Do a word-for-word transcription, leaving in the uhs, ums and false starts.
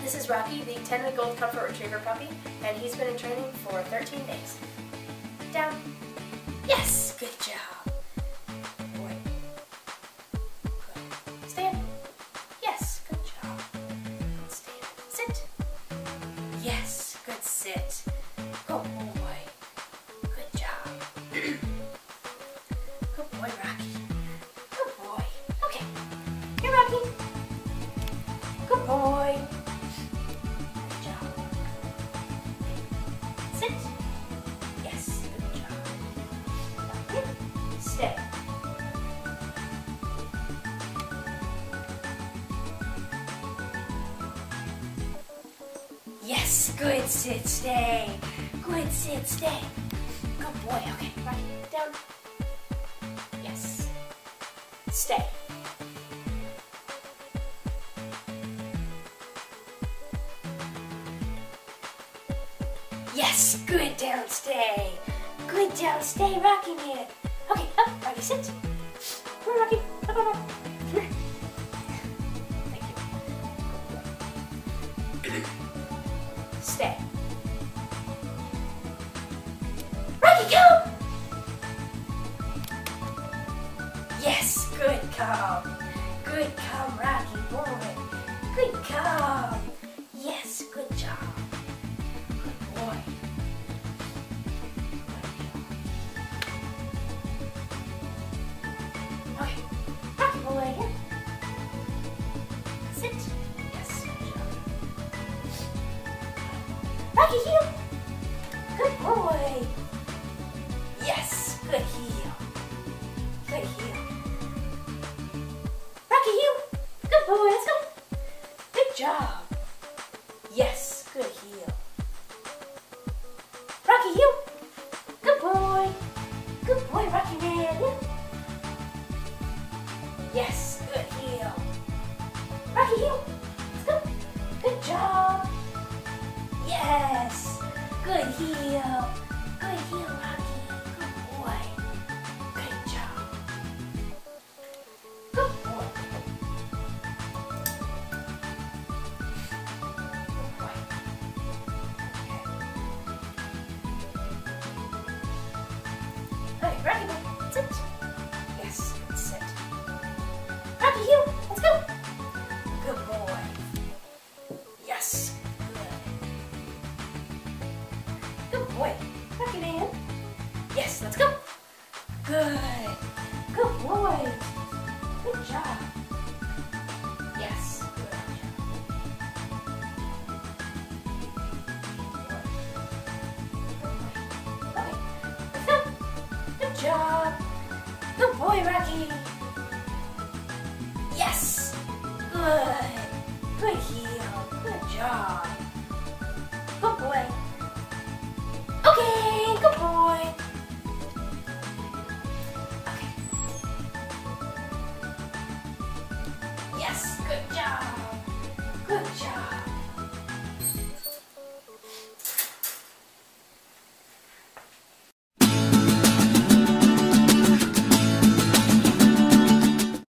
This is Rocky, the ten-week-old Comfort Retriever puppy, and he's been in training for thirteen days. Down. Yes! Good job. Good boy. Good. Stand. Yes, good job. Stand. Sit. Yes, good sit. Good boy. Good job. Good boy, Rocky. Good boy. Okay. Here, Rocky. Good boy. Good job. Sit. Yes, good job. Here. Stay. Yes, good sit, stay. Good sit, stay. Good boy. Okay, Rocky, down. Yes. Stay. Yes, good down, stay. Good down, stay, Rocky man. Okay, up, Rocky, sit. Come on, Rocky, up, up, up. Come here. Thank you. Stay. Rocky, go! Yes, good calm. Good calm, Rocky boy. Good calm. Yes, good job. Good boy. Okay, Rocky boy here. Sit. Yes, good job. Rocky heel. Good boy. Yes, good heel. Good heel. Rocky heel. Good boy, let's go. Good job. Yes, good heel. Rocky heel. Good boy. Good boy, Rocky man. Yeah. Yes, good heel. Rocky heel. Let's go. Good job. Yes. Good heel. Good heel, Rocky. Good boy. Good job. Good boy. Good boy. Okay. Okay, Rocky boy. Sit. Yes, good sit. Rocky heel. Let's go. Good boy. Yes. Good boy. Rocky man. Yes, let's go. Good. Good boy. Good job. Yes. Good job. Okay. Let's go. Good job. Good boy, Rocky. Yes. Good. Good heel. Good job. Good boy.